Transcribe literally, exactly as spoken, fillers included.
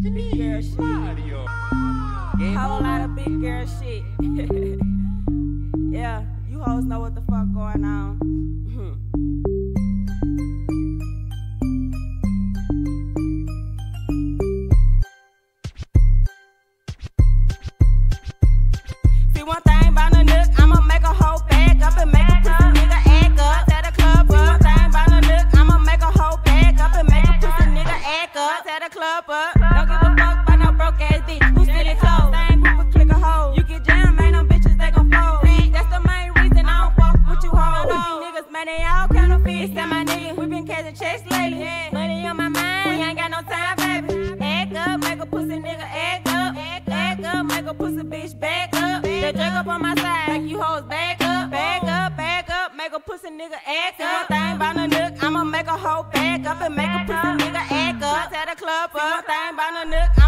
Big girl shit. Mario. Whole lot of big girl shit. Yeah, you hoes know what the fuck going on. See one thing about a nook, I'ma make a whole bag up and make a pussy nigga act up. Tell the club up. See one thing about a nook, I'ma make a whole bag up and make a pussy nigga act up. Tell the club up. Don't give a fuck about no broke ass bitch who steal it clothes. Same group of click a hoe. You get jammed, ain't no bitches they gon' fold. That's the main reason I don't fuck with you hoes. These niggas, man, they all counterfeits. Tell my niggas, we been catching checks lately. Money on my mind, we ain't got no time, baby. Act up, make a pussy nigga act up. Act up, make a pussy bitch back up. They drink up on my side, make you hoes back up. Back up, back up, make a pussy nigga act up. One thing about a nook, I'ma make a whole back up and make a pussy nigga act up. Tell the club up. One thing about a nook,